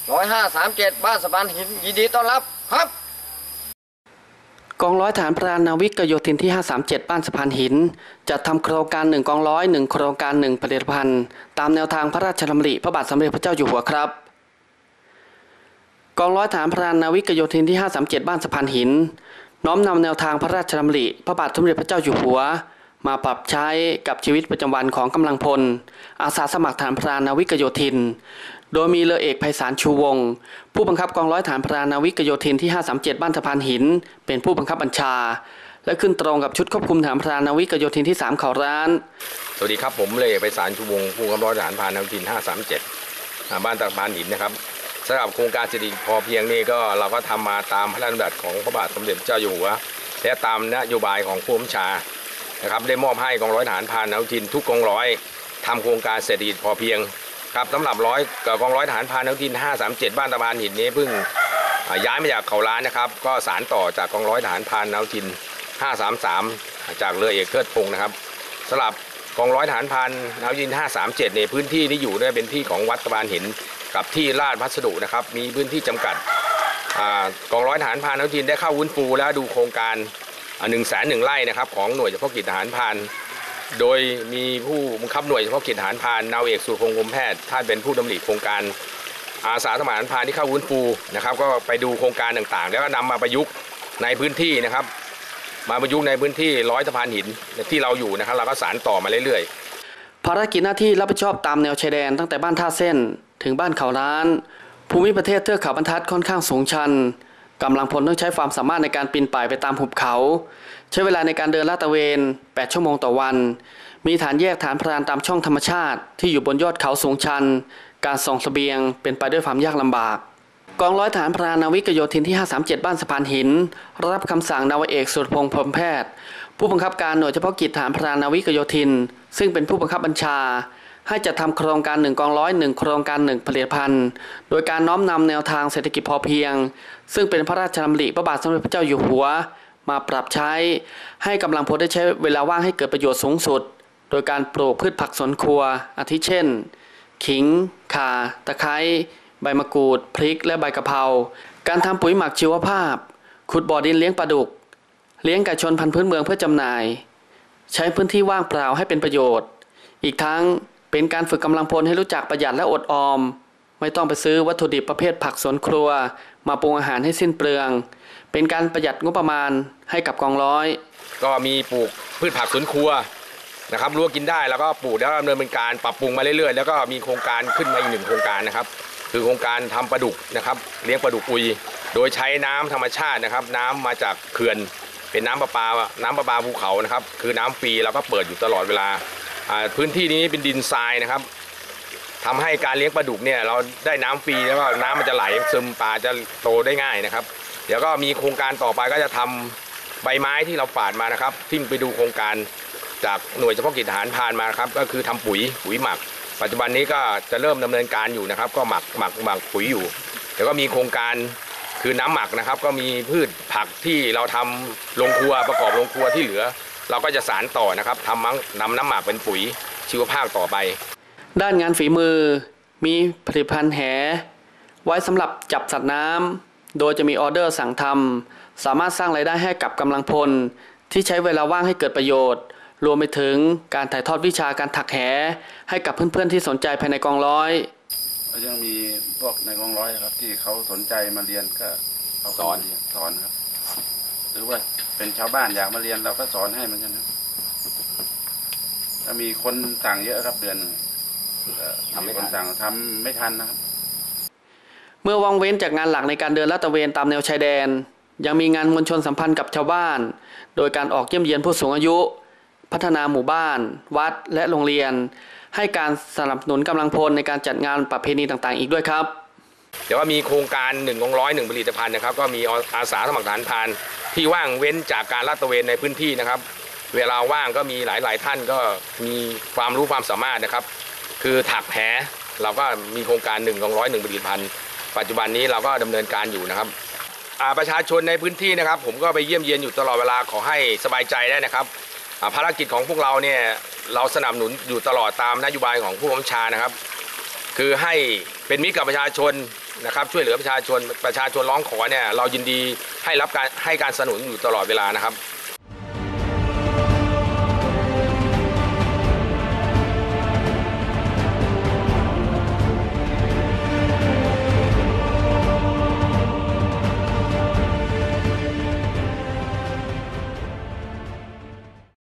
10537บ้านสะพานหินยินดีต้อนรับครับกองร้อยฐานพรานนาวิกโยธินที่537บ้านสะพานหินจัดทำโครงการ1กองร้อย1โครงการ1ผลิตภัณฑ์ตามแนวทางพระราชดำริพระบาทสมเด็จพระเจ้าอยู่หัวครับกองร้อยฐานพรานนาวิกโยธินที่537บ้านสะพานหินน้อมนำแนวทางพระราชดำริพระบาทสมเด็จพระเจ้าอยู่หัวมาปรับใช้กับชีวิตประจำวันของกำลังพลอาสาสมัครฐานพรานนาวิกโยธินโดยมีเรือเอกไพศาลชูวงศ์ผู้บังคับกองร้อยฐานพรานนาวิกโยธินที่537บ้านสะพานหินเป็นผู้บังคับบัญชาและขึ้นตรงกับชุดควบคุมฐานพรานนาวิกโยธินที่3เขาร้านสวัสดีครับผมเรือเอกไพศาลชูวงศ์ผู้บังคับร้อยฐานพรานนาวิกโยธิน537บ้านสะพานหินนะครับสำหรับโครงการเศรษฐกิจพอเพียงนี่ก็เราก็ทำมาตามพระราชดำรัสของพระบาทสมเด็จพระเจ้าอยู่หัวและตามนโยบายของผู้บัญชานะครับได้มอบให้กองร้อยฐานพรานนาวิกโยธินทุกกองร้อยทำโครงการเศรษฐกิจพอเพียงครับสำหรับกองร้อยฐานพรานนาวิกโยธิน537บ้านสะพานหินนี้เพิ่งย้ายมาจากเขาล้านนะครับก็สานต่อจากกองร้อยฐานพรานนาวิกโยธิน533จากเรือเอกเทิดพงศ์นะครับสำหรับกองร้อยฐานพรานนาวิกโยธิน537ในพื้นที่ที่อยู่เนี่ยเป็นที่ของวัดสะพานหินกับที่ราชพัสดุนะครับมีพื้นที่จำกัดกองร้อยฐานพรานนาวิกโยธินได้เข้าฟื้นฟูและดูโครงการ100,001 ไร่นะครับของหน่วยเฉพาะกิจทหารพรานโดยมีผู้บังคับหน่วยเฉพาะกิจทหารพรานนาวเอกสุรพงษ์กรมแพทย์ท่านเป็นผู้ดำริโครงการอาสาสมัครทหารพรานที่เข้าฟื้นฟูนะครับก็ไปดูโครงการต่างๆแล้วก็นำมาประยุกต์ในพื้นที่นะครับมาประยุกต์ในพื้นที่ร้อยสะพานหินที่เราอยู่นะครับเราก็สานต่อมาเรื่อยๆภารกิจหน้าที่รับผิดชอบตามแนวชายแดนตั้งแต่บ้านท่าเส้นถึงบ้านเขาล้านภูมิประเทศเทือกเขาบรรทัดค่อนข้างสูงชันกำลังพลต้องใช้ความสามารถในการปีนป่ายไปตามหุบเขาใช้เวลาในการเดินลาดตระเวน8ชั่วโมงต่อวันมีฐานแยกฐานพรานตามช่องธรรมชาติที่อยู่บนยอดเขาสูงชันการส่งเสบียงเป็นไปด้วยความยากลำบากกองร้อยฐานพรานนาวิกโยธินที่537บ้านสะพานหินรับคำสั่งนาวเอกสุรพงษ์พรหมแพทย์ผู้บังคับการหน่วยเฉพาะกิจฐานพรานนาวิกโยธินซึ่งเป็นผู้บังคับบัญชาให้จัดทำโครงการ1กองร้อย1โครงการ1ผลิตภัณฑ์โดยการน้อมนำแนวทางเศรษฐกิจพอเพียงซึ่งเป็นพระราชดำริพระบาทสมเด็จพระเจ้าอยู่หัวมาปรับใช้ให้กำลังพลได้ใช้เวลาว่างให้เกิดประโยชน์สูงสุดโดยการปลูกพืชผักสวนครัวอาทิเช่นขิงข่าตะไคร้ใบมะกรูดพริกและใบกะเพราการทำปุ๋ยหมักชีวภาพขุดบ่อดินเลี้ยงปลาดุกเลี้ยงไก่ชนพันธุ์พื้นเมืองเพื่อจำหน่ายใช้พื้นที่ว่างเปล่าให้เป็นประโยชน์อีกทั้งเป็นการฝึกกำลังพลให้รู้จักประหยัดและอดออมไม่ต้องไปซื้อวัตถุดิบประเภทผักสวนครัวมาปรุงอาหารให้สิ้นเปลืองเป็นการประหยัดงบประมาณให้กับกองร้อยก็มีปลูกพืชผักสวนครัวนะครับรั้วกินได้แล้วก็ปลูกแล้วดำเนินเป็นการปรับปรุงมาเรื่อยๆแล้วก็มีโครงการขึ้นมาอีก1โครงการนะครับคือโครงการทำปลาดุกนะครับเลี้ยงปลาดุกอุยโดยใช้น้ำธรรมชาตินะครับน้ำมาจากเขื่อนเป็นน้ำประปาภูเขานะครับคือน้ำฟรีเราก็เปิดอยู่ตลอดเวลาพื้นที่นี้เป็นดินทรายนะครับทำให้การเลี้ยงปลาดุกเนี่ยเราได้น้ำฟรีแล้วก็น้ำมันจะไหลซึมปลาจะโตได้ง่ายนะครับเดี๋ยวก็มีโครงการต่อไปก็จะทำใบไม้ที่เราฝาดมานะครับที่ไปดูโครงการจากหน่วยเฉพาะกิจทหารพรานมาครับก็คือทำปุ๋ยหมักปัจจุบันนี้ก็จะเริ่มดำเนินการอยู่นะครับก็หมักปุ๋ยอยู่เดี๋ยวก็มีโครงการคือน้ำหมักนะครับก็มีพืชผักที่เราทำโรงครัวประกอบโรงครัวที่เหลือเราก็จะสานต่อนะครับนำน้ำหมักเป็นปุ๋ยชีวภาพต่อไปด้านงานฝีมือมีผลิตภัณฑ์แหไว้สำหรับจับสัตว์น้ำโดยจะมีออเดอร์สั่งทำสามารถสร้างรายได้ให้กับกำลังพลที่ใช้เวลาว่างให้เกิดประโยชน์รวมไปถึงการถ่ายทอดวิชาการถักแหให้กับเพื่อนๆที่สนใจภายในกองร้อยยังมีพวกในกองร้อยครับที่เขาสนใจมาเรียนก็เขาสอนครับหรือว่าเป็นชาวบ้านอยากมาเรียนเราก็สอนให้เหมือนกันนะถ้ามีคนสั่งเยอะครับเดือนทำไม่ทันสั่งทำไม่ทันนะครับเมื่อว่างเว้นจากงานหลักในการเดินลาดตระเวนตามแนวชายแดนยังมีงานมวลชนสัมพันธ์กับชาวบ้านโดยการออกเยี่ยมเยียนผู้สูงอายุพัฒนาหมู่บ้านวัดและโรงเรียนให้การสนับสนุนกำลังพลในการจัดงานประเพณีต่างๆอีกด้วยครับเดี๋ยวว่ามีโครงการ1กองร้อย1ผลิตภัณฑ์นะครับก็มีอาสาสมัครทหารพรานที่ว่างเว้นจากการลาดตระเวนในพื้นที่นะครับเวลาว่างก็มีหลายท่านก็มีความรู้ความสามารถนะครับคือถักแหเราก็มีโครงการ1กองร้อย1ผลิตภัณฑ์ปัจจุบันนี้เราก็ดำเนินการอยู่นะครับประชาชนในพื้นที่นะครับผมก็ไปเยี่ยมเยียนอยู่ตลอดเวลาขอให้สบายใจได้นะครับภารกิจของพวกเราเนี่ยเราสนับสนุนอยู่ตลอดตามนโยบายของผู้บัญชานะครับคือให้เป็นมิตรกับประชาชนนะครับช่วยเหลือประชาชนร้องขอเนี่ยเรายินดีให้การสนับสนุนอยู่ตลอดเวลานะครับ